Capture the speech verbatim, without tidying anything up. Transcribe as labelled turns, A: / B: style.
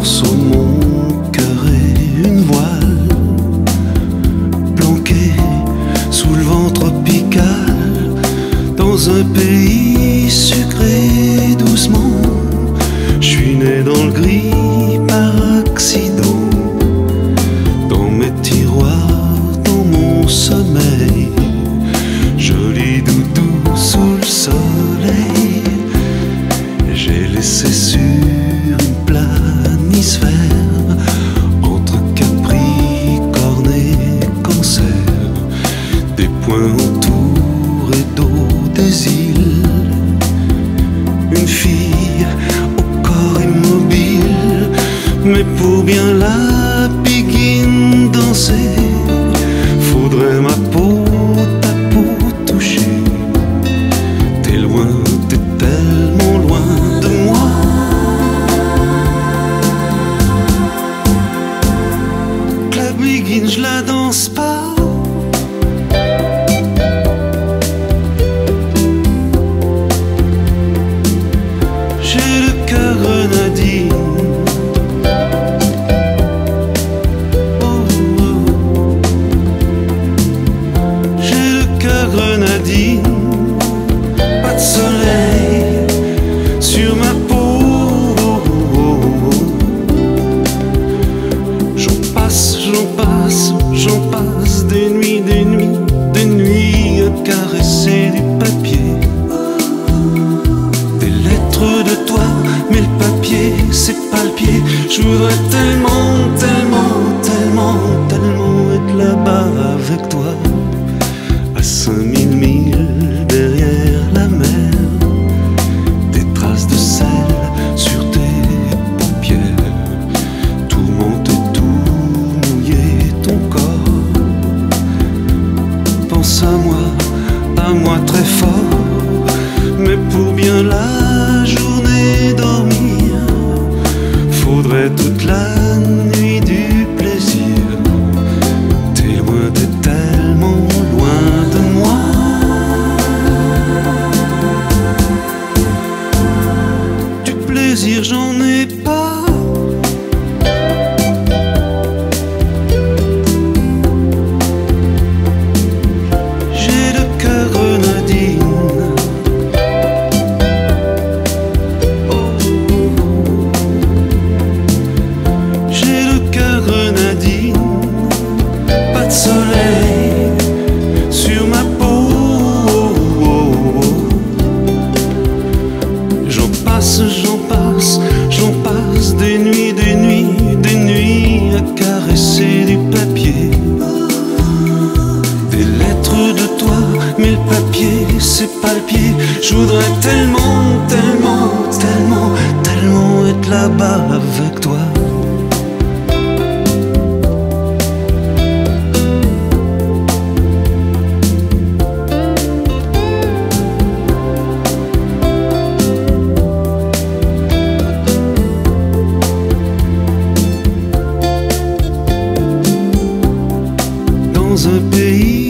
A: morceau de mon cœur et une voile planquée sous le vent tropical, dans un pays sucré doucement. Je suis né dans le gris par accident, dans mes tiroirs, dans mon sommeil. Joli doudou sous le soleil, j'ai laissé sur une planisphère, entre Capricorne et Cancer, des points autour et d'eau des îles. Une fille au corps immobile, mais pour bien la biguine danser, faudrait ma peau, ta peau toucher. T'es loin, t'es tellement loin de moi. Que la biguine, je la danse pas. J'ai le cœur grenadine. Grenadine, pas de soleil sur ma peau. J'en passe, j'en passe, j'en passe des nuits, des nuits, des nuits à caresser du papier, des lettres de toi, mais le papier c'est pas le pied. Je voudrais tellement, tellement, tellement, tellement être là-bas avec toi, à cinq mille milles derrière la mer, des traces de sel sur tes paupières, tourmenter, tout mouiller ton corps. Pense à moi, à moi très fort, mais pour bien la journée dormir, faudrait toute la nuit du plaisir. T'es loin, t'es tellement loin de moi. Du plaisir j'en ai pas. J'ai le cœur grenadine. Oh. J'ai le cœur grenadine. Pas de soleil sur ma peau. J'en passe, j'en passe, j'en passe des nuits, des nuits, des nuits à caresser du papier, des lettres de toi, mais le papier c'est pas le pied. Je voudrais tellement, tellement, tellement, tellement être là-bas avec toi. Dans un pays